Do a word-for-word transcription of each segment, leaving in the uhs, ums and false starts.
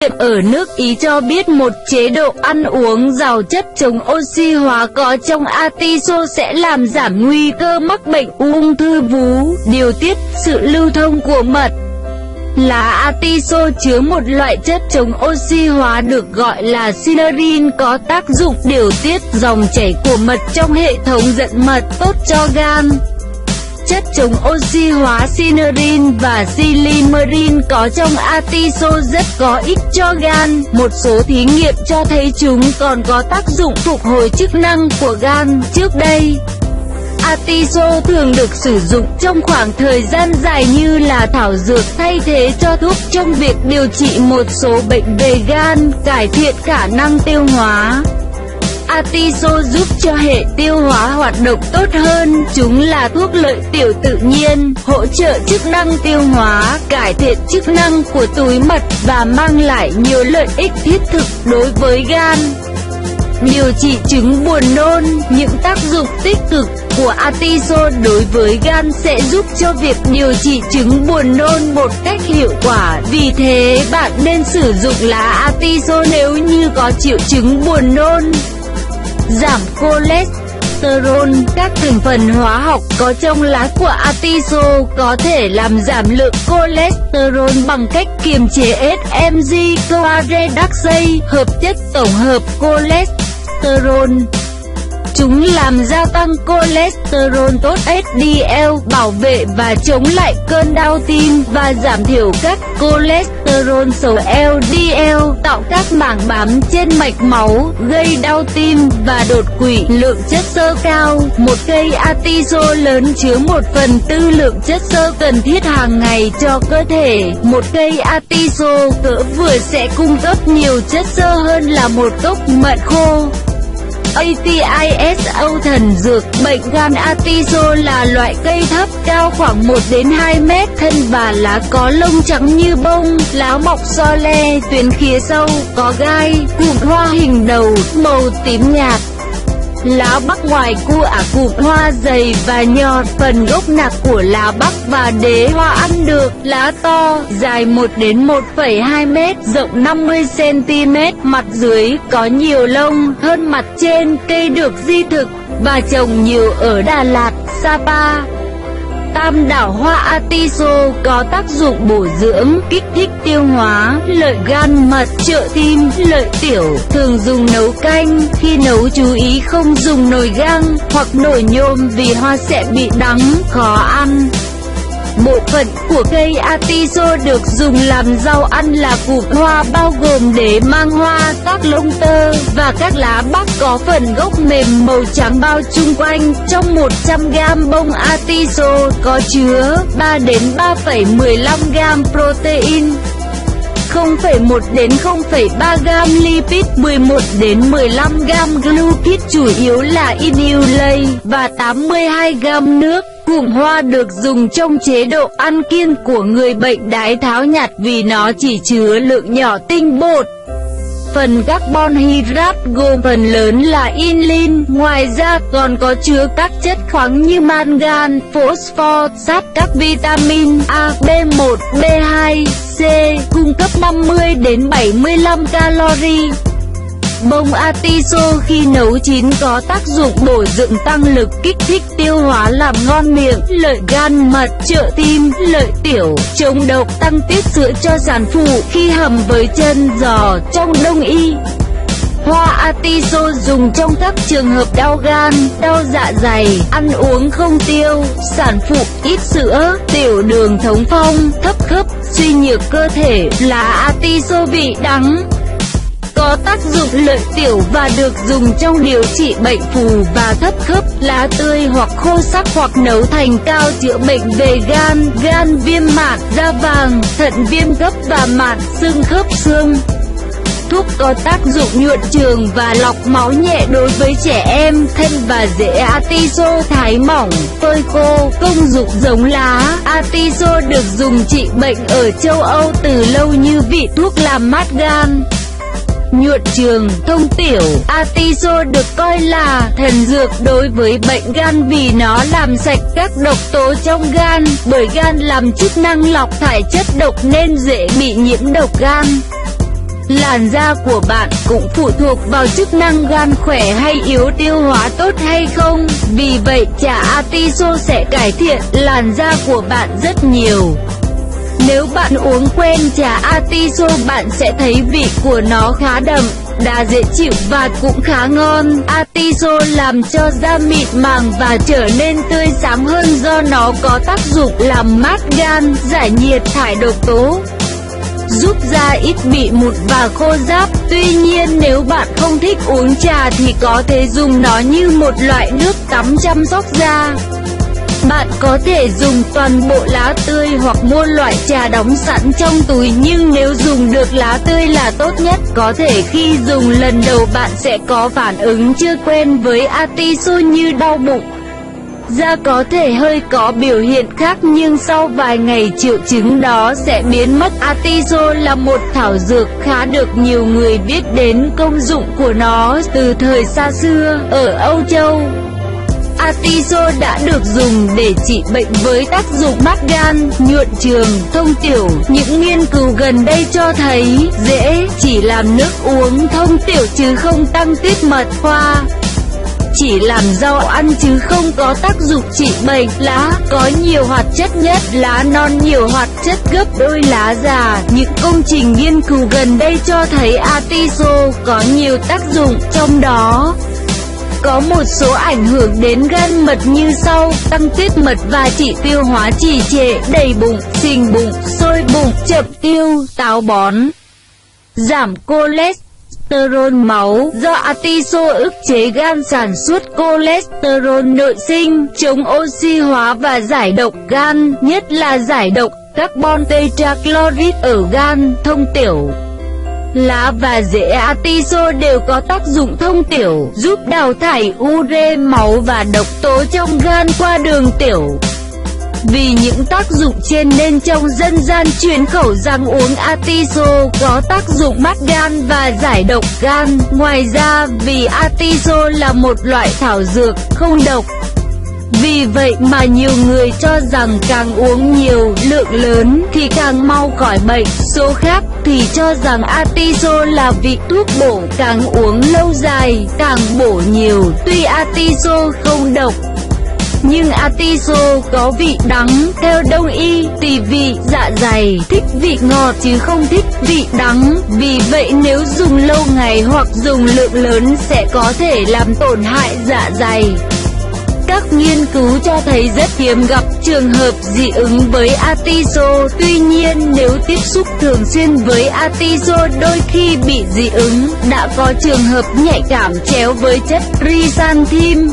ở nước Ý cho biết một chế độ ăn uống giàu chất chống oxy hóa có trong atiso sẽ làm giảm nguy cơ mắc bệnh ung thư vú, điều tiết sự lưu thông của mật. Lá atiso chứa một loại chất chống oxy hóa được gọi là synurin có tác dụng điều tiết dòng chảy của mật trong hệ thống dẫn mật, tốt cho gan. Chất chống oxy hóa synurin và silymarin có trong atiso rất có ích cho gan. Một số thí nghiệm cho thấy chúng còn có tác dụng phục hồi chức năng của gan. Trước đây, atiso thường được sử dụng trong khoảng thời gian dài như là thảo dược thay thế cho thuốc trong việc điều trị một số bệnh về gan, cải thiện khả năng tiêu hóa. Atiso giúp cho hệ tiêu hóa hoạt động tốt hơn. Chúng là thuốc lợi tiểu tự nhiên, hỗ trợ chức năng tiêu hóa, cải thiện chức năng của túi mật và mang lại nhiều lợi ích thiết thực đối với gan. Điều trị chứng buồn nôn. Những tác dụng tích cực của atiso đối với gan sẽ giúp cho việc điều trị chứng buồn nôn một cách hiệu quả. Vì thế bạn nên sử dụng lá atiso nếu như có triệu chứng buồn nôn. Giảm cholesterol. Các thành phần hóa học có trong lá của atiso có thể làm giảm lượng cholesterol bằng cách kiềm chế ét em giê-CoA reductase, hợp chất tổng hợp cholesterol. Chúng làm gia tăng cholesterol tốt ếch đi eo, bảo vệ và chống lại cơn đau tim và giảm thiểu các cholesterol xấu eo đi eo, tạo các mảng bám trên mạch máu, gây đau tim và đột quỵ. Lượng chất xơ cao. Một cây atiso lớn chứa một phần tư lượng chất xơ cần thiết hàng ngày cho cơ thể. Một cây atiso cỡ vừa sẽ cung cấp nhiều chất xơ hơn là một cốc mận khô. Atiso thần dược. Bệnh gan atiso là loại cây thấp, cao khoảng một đến hai mét, thân và lá có lông trắng như bông, lá mọc so le, tuyến khía sâu, có gai, cụm hoa hình đầu, màu tím nhạt. Lá bắc ngoài cua ả cụm hoa dày và nhọt, phần gốc nạc của lá bắc và đế hoa ăn được. Lá to, dài một đến một phẩy hai mét, rộng năm mươi xăng-ti-mét, mặt dưới có nhiều lông hơn mặt trên. Cây được di thực và trồng nhiều ở Đà Lạt, Sapa. Tam đảo hoa atiso có tác dụng bổ dưỡng, kích thích tiêu hóa, lợi gan mật, trợ tim, lợi tiểu. Thường dùng nấu canh. Khi nấu chú ý không dùng nồi gang hoặc nồi nhôm vì hoa sẽ bị đắng, khó ăn. Bộ phận của cây atiso được dùng làm rau ăn là cụm hoa bao gồm đế mang hoa, các lông tơ và các lá bắc có phần gốc mềm màu trắng bao chung quanh. Trong một trăm gam bông atiso có chứa ba đến ba phẩy mười lăm gam protein, không phẩy một đến không phẩy ba gam lipid, mười một đến mười lăm gam glucid chủ yếu là inulase và tám mươi hai gam nước. Cụm hoa được dùng trong chế độ ăn kiêng của người bệnh đái tháo nhạt vì nó chỉ chứa lượng nhỏ tinh bột. Phần carbon hydrate gồm phần lớn là inulin, ngoài ra còn có chứa các chất khoáng như mangan, phosphor, sắt, các vitamin A, B một, B hai, C, cung cấp năm mươi đến bảy mươi lăm calorie. Bông atiso khi nấu chín có tác dụng bổ dưỡng, tăng lực, kích thích tiêu hóa, làm ngon miệng, lợi gan mật, trợ tim, lợi tiểu, chống độc, tăng tiết sữa cho sản phụ khi hầm với chân giò. Trong đông y, hoa atiso dùng trong các trường hợp đau gan, đau dạ dày, ăn uống không tiêu, sản phụ ít sữa, tiểu đường thống phong, thấp khớp, suy nhược cơ thể. Lá atiso vị đắng có tác dụng lợi tiểu và được dùng trong điều trị bệnh phù và thấp khớp. Lá tươi hoặc khô sắc hoặc nấu thành cao chữa bệnh về gan, gan viêm mạn, da vàng, thận viêm cấp và mạn xương khớp xương. Thuốc có tác dụng nhuận trường và lọc máu nhẹ đối với trẻ em. Thân và rễ atiso thái mỏng, phơi khô. Công dụng giống lá atiso được dùng trị bệnh ở châu Âu từ lâu như vị thuốc làm mát gan, nhuận trường, thông tiểu. Atiso được coi là thần dược đối với bệnh gan vì nó làm sạch các độc tố trong gan, bởi gan làm chức năng lọc thải chất độc nên dễ bị nhiễm độc gan. làn da của bạn cũng phụ thuộc vào chức năng gan khỏe hay yếu, tiêu hóa tốt hay không. Vì vậy, trà atiso sẽ cải thiện làn da của bạn rất nhiều. Nếu bạn uống quen trà atiso, bạn sẽ thấy vị của nó khá đậm, đà dễ chịu và cũng khá ngon. Atiso làm cho da mịn màng và trở nên tươi sáng hơn do nó có tác dụng làm mát gan, giải nhiệt, thải độc tố, giúp da ít bị mụn và khô ráp. Tuy nhiên, nếu bạn không thích uống trà thì có thể dùng nó như một loại nước tắm chăm sóc da. Bạn có thể dùng toàn bộ lá tươi hoặc mua loại trà đóng sẵn trong túi, nhưng nếu dùng được lá tươi là tốt nhất. Có thể khi dùng lần đầu bạn sẽ có phản ứng chưa quen với atiso như đau bụng, da có thể hơi có biểu hiện khác, nhưng sau vài ngày triệu chứng đó sẽ biến mất. Atiso là một thảo dược khá được nhiều người biết đến công dụng của nó từ thời xa xưa ở Âu Châu. Atiso đã được dùng để trị bệnh với tác dụng mát gan, nhuận trường, thông tiểu. Những nghiên cứu gần đây cho thấy dễ chỉ làm nước uống thông tiểu chứ không tăng tiết mật hoa, chỉ làm rau ăn chứ không có tác dụng trị bệnh. Lá có nhiều hoạt chất nhất, lá non nhiều hoạt chất gấp đôi lá già. Những công trình nghiên cứu gần đây cho thấy atiso có nhiều tác dụng, trong đó có một số ảnh hưởng đến gan mật như sau: tăng tiết mật và trị tiêu hóa trì trệ, đầy bụng, phình bụng, sôi bụng, chậm tiêu, táo bón, giảm cholesterol máu. Do atiso ức chế gan sản xuất cholesterol nội sinh, chống oxy hóa và giải độc gan, nhất là giải độc carbon tetrachloride ở gan, thông tiểu. Lá và rễ atiso đều có tác dụng thông tiểu, giúp đào thải ure máu và độc tố trong gan qua đường tiểu. Vì những tác dụng trên nên trong dân gian truyền khẩu rằng uống atiso có tác dụng mát gan và giải độc gan. Ngoài ra, vì atiso là một loại thảo dược không độc, vì vậy mà nhiều người cho rằng càng uống nhiều lượng lớn thì càng mau khỏi bệnh. Số khác thì cho rằng atiso là vị thuốc bổ, càng uống lâu dài càng bổ nhiều. Tuy atiso không độc, nhưng atiso có vị đắng. Theo đông y, tỳ vị, dạ dày thích vị ngọt chứ không thích vị đắng. Vì vậy nếu dùng lâu ngày hoặc dùng lượng lớn sẽ có thể làm tổn hại dạ dày. Các nghiên cứu cho thấy rất hiếm gặp trường hợp dị ứng với atiso. Tuy nhiên, nếu tiếp xúc thường xuyên với atiso đôi khi bị dị ứng. Đã có trường hợp nhạy cảm chéo với chất chrysanthemum,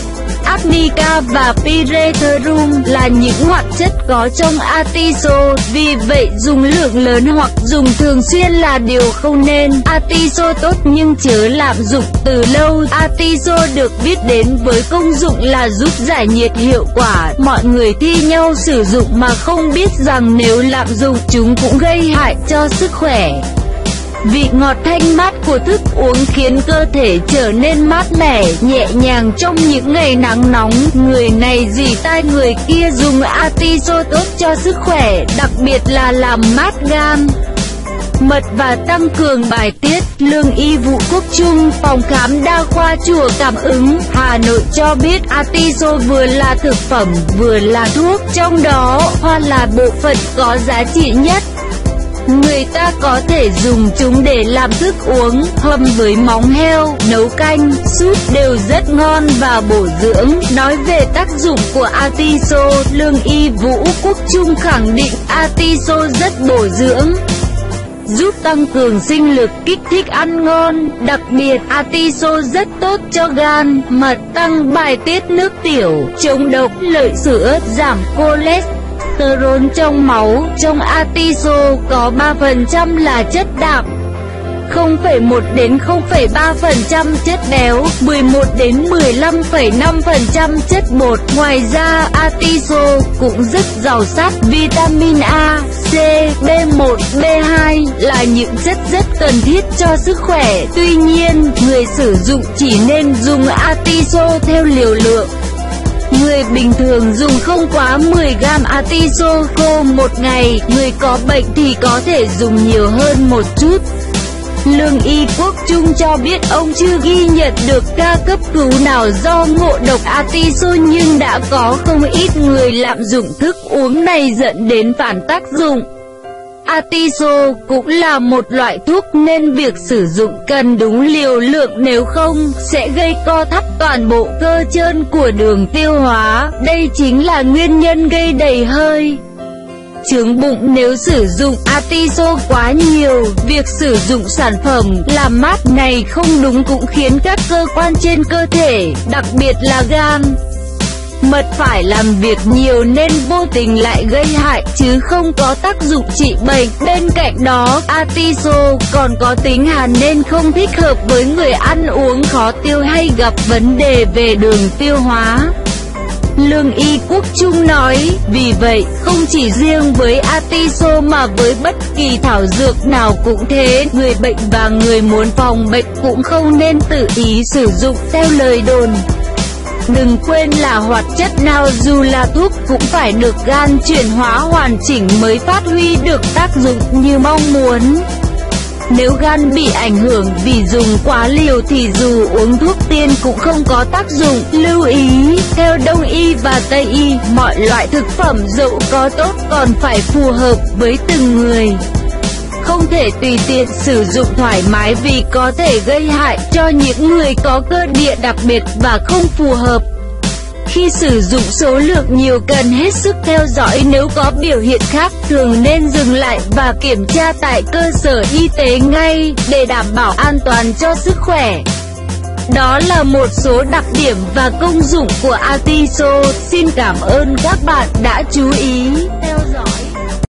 arnica và pyrethrum là những hoạt chất có trong atiso. Vì vậy, dùng lượng lớn hoặc dùng thường xuyên là điều không nên. Atiso tốt nhưng chớ lạm dụng từ lâu. Atiso được biết đến với công dụng là giúp giải nhiệt hiệu quả. Mọi người thi nhau sử dụng mà không biết rằng nếu lạm dụng chúng cũng gây hại cho sức khỏe. Vị ngọt thanh mát của thức uống khiến cơ thể trở nên mát mẻ, nhẹ nhàng trong những ngày nắng nóng. Người này rỉ tai người kia dùng atiso tốt cho sức khỏe, đặc biệt là làm mát gan, mật và tăng cường bài tiết. Lương y Vũ Quốc Trung, phòng khám đa khoa Chùa Cảm Ứng, Hà Nội cho biết atiso vừa là thực phẩm vừa là thuốc, trong đó hoa là bộ phận có giá trị nhất. Người ta có thể dùng chúng để làm thức uống, hầm với móng heo, nấu canh, súp đều rất ngon và bổ dưỡng. Nói về tác dụng của atiso, Lương y Vũ Quốc Trung khẳng định atiso rất bổ dưỡng, giúp tăng cường sinh lực, kích thích ăn ngon. Đặc biệt, atiso rất tốt cho gan, mật, tăng bài tiết nước tiểu, chống độc, lợi sữa, giảm cholesterol trong máu. Trong atiso có ba phần trăm là chất đạm, không phẩy một đến không phẩy ba phần trăm chất béo, mười một đến mười lăm phẩy năm phần trăm chất bột. Ngoài ra, atiso cũng rất giàu sắt, vitamin A, C, B một, B hai là những chất rất cần thiết cho sức khỏe. Tuy nhiên, người sử dụng chỉ nên dùng atiso theo liều lượng. Người bình thường dùng không quá mười gam atiso khô một ngày, người có bệnh thì có thể dùng nhiều hơn một chút. Lương Y Quốc Trung cho biết ông chưa ghi nhận được ca cấp cứu nào do ngộ độc atiso, nhưng đã có không ít người lạm dụng thức uống này dẫn đến phản tác dụng. Atiso cũng là một loại thuốc nên việc sử dụng cần đúng liều lượng, nếu không sẽ gây co thắt toàn bộ cơ trơn của đường tiêu hóa. Đây chính là nguyên nhân gây đầy hơi, chướng bụng nếu sử dụng atiso quá nhiều. Việc sử dụng sản phẩm làm mát này không đúng cũng khiến các cơ quan trên cơ thể, đặc biệt là gan, mật phải làm việc nhiều nên vô tình lại gây hại chứ không có tác dụng trị bệnh. Bên cạnh đó, atiso còn có tính hàn nên không thích hợp với người ăn uống khó tiêu hay gặp vấn đề về đường tiêu hóa. Lương Y Quốc Trung nói, vì vậy, không chỉ riêng với atiso mà với bất kỳ thảo dược nào cũng thế, người bệnh và người muốn phòng bệnh cũng không nên tự ý sử dụng theo lời đồn. Đừng quên là hoạt chất nào dù là thuốc cũng phải được gan chuyển hóa hoàn chỉnh mới phát huy được tác dụng như mong muốn. Nếu gan bị ảnh hưởng vì dùng quá liều thì dù uống thuốc tiên cũng không có tác dụng. Lưu ý, theo Đông y và Tây y, mọi loại thực phẩm dẫu có tốt còn phải phù hợp với từng người. Không thể tùy tiện sử dụng thoải mái vì có thể gây hại cho những người có cơ địa đặc biệt và không phù hợp. Khi sử dụng số lượng nhiều cần hết sức theo dõi, nếu có biểu hiện khác thường nên dừng lại và kiểm tra tại cơ sở y tế ngay để đảm bảo an toàn cho sức khỏe. Đó là một số đặc điểm và công dụng của atiso. Xin cảm ơn các bạn đã chú ý theo dõi.